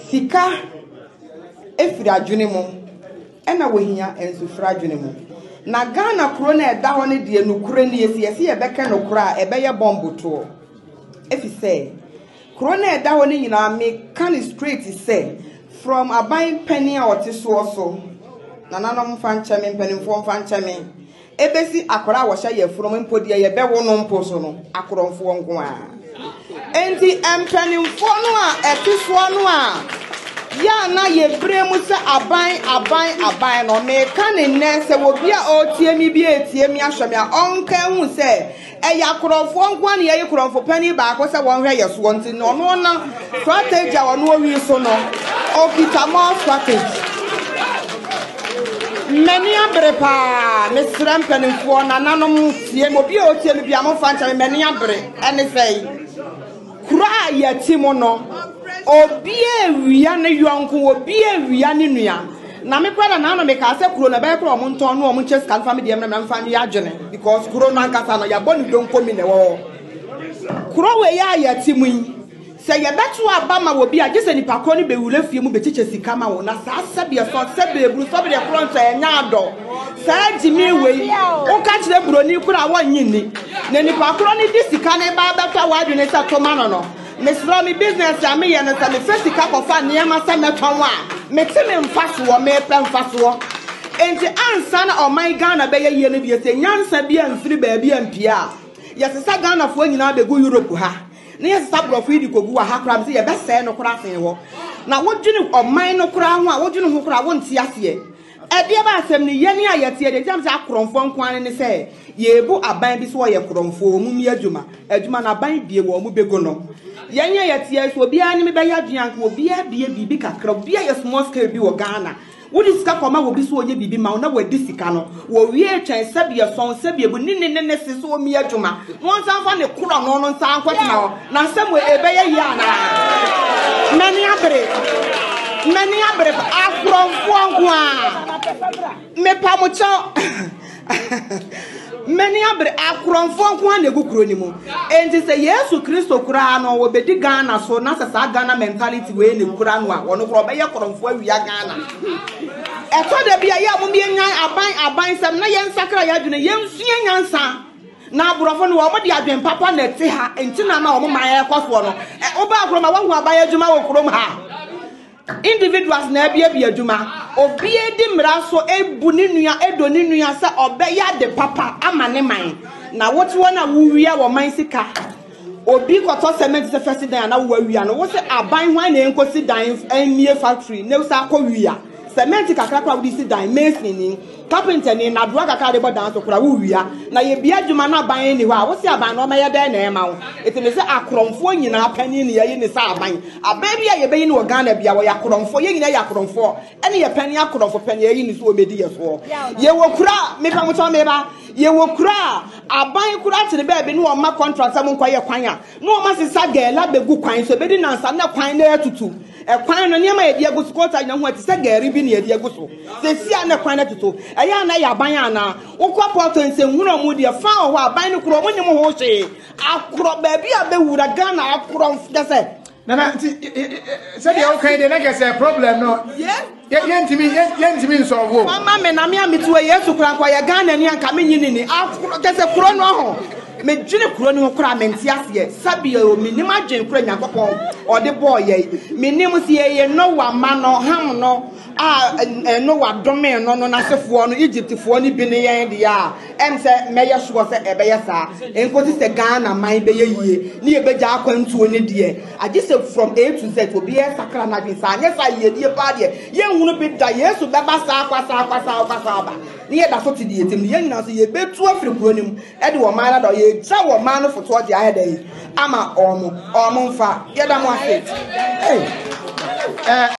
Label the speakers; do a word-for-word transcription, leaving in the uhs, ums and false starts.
Speaker 1: sika efiri adwene mu ena wohia enso firi adwene mu na Ghana kuro na eda ho ne de nukure ne yesi yesi ye beka nukura ebeye bomb to efi say kuro na eda ho ne nyina me can straight say from aban penny a otiso so na nanom fa ncheme mpanimfo fa ncheme ebesi akora wo hye ye from mpodi ye be wo no mpo so no akoromfo nko a enti mpanimfo no a etiso no a ya na ye bremu se aban aban aban no me ka ne nne se wo bia o tie mi bia etie mi ahweme a onka hu se eya korofo nko na ye korofo pani ba ko se won hwe ye so nti no no na strategy a wono wi so no okita mo strategy meni abre pa me sram panimfo na nanom tie mo bia o tie mi bia mo fa ncha meni abre ene sei kura ya timo no obie wia ne yonko obie wia ne nua na me kwada na no me ka se kuro na be kuro mo nton no mo chess kan family dem na me mfa ya adwene because kuro no ankasa no ya boni don komi ne wo kuro we ya ya timu yi se ye betu aba ma wo bi age se nipa ko ni be wule fie mu be chiche sika ma wo na sa sabia so sabe bru so be de kuro nso e nya ado sa jimi we o ka kire bro ni kuro awon nyini na nipa kuro ni di sika ne ba beta wa adwene sa to ma no no me slow me business ya me ye no sa me first ka ko fa ne ma sa meton wa me ti me mfaso wo me pe mfaso enti ansa na o my Ghana be ye ye ne bi se nyansa bi amfiri ba bi ampia yes sa Ghana fo nyina be go Europe ha na yes sa brofo idi kogu wa ha kra se ye be se no kra sen wo na wodwene o my no kra ho a wodwene ho kra wo nti ase e e ba asem ni ye ne ayete de jam se akromfo nkwan ne se ye bu aban bi so ye kromfo mu mi adwuma adwuma na aban bie wo mu bego no yenya yete so bia ni me be ya duan ko bia bia bibi kakra bia ye small scale bi wo Ghana wodi sika koma wo bi so onye bibi ma na wadi sika no wo wie twen sabia son sabia bu ni ne ne se so mi adwuma won san fa ne kuro no no san kwati na na sam we ebe ye ya na mani abre mani abre afro nko a me pa mo cho many abre akronfo nko na egukuro ni mu enti se Yesu Kristo kura no wo bedi Ghana so na sa Ghana mentality we ne kura no a wono kuro be ye kronfo awia Ghana eto de bia ya mo bi nyan aban aban sam na ye nsakra ya dwene ye nsua nyansa na aburofo no wo de adwen papa na te ha enti na ma wo ma ye koso no e oba akro ma wo aban adwuma wo kuro ha individuals na bia bia adwuma obie di mra so ebu ni nua edo ni nua sa obe ya de papa amane man na wote wona wo wia wo man sika obi koto cement se first dan na wo wia no wo se aban hwan na enkosi dan emie factory ne sa akọ wia cement kakra kwa wo di si dan mason ni carpenter ni na doa kakra de bodan so kura wo wia na ye bia adwuma na aban ni ho a wo se aban no ma ye dan na e ma wo etime se akromfo nyina pani ni ye ni sa aban aban bia ye be yi ni wo Ghana bia wo yakromfo ye nyina yakromfo ene ye pani akromfo pani ye ni so o medi ye so ye wo kura me pa mo to me ba ye wo kura aban kura tene ba be ni wo ma contract am nkwa ye kwan a no wo ma se sa gela be gu kwan so be di nansa na kwan na tutu e kwan no niam ye dia gu so kota nya ho ati se gari bi na ye dia gu so se sia na kwan na tutu eya na ya ban ana ukwa poto nse hunu mu de fa ho aban no kuro mu nyim ho hwe akro ba bi abewura Ghana akro mfese na na se de okay de na get say problem no yeah yentimi yentimi nsolve mama me na me amitu Yesu kura kwa ya Ghana ni anka me nyini ni akro kese kuro no ho me dwene kuro ni ho kura menti ase sabia o minim adwen kura nyakopon o de boy ye minim se ye no wa ma no ham no ah no wa dome no no na sefo no Egypt fo ni bi ne yen de ya em se me ye sure se ebe ye sa enkoti se Ghana man be ye yie ni e beja akwantuo ne de age se from A to Z obi e sakra na dwen sa anya sa ye die pa de ye hunu bi da Yesu beba sa akwasa akwasa akwasa aba ni ye da so ti de yetim ye nyina so ye betu afri kuro nim e de wo man na do ye tra wo man no foto de aheda yi ama omo omo mfa ye da mo ase eh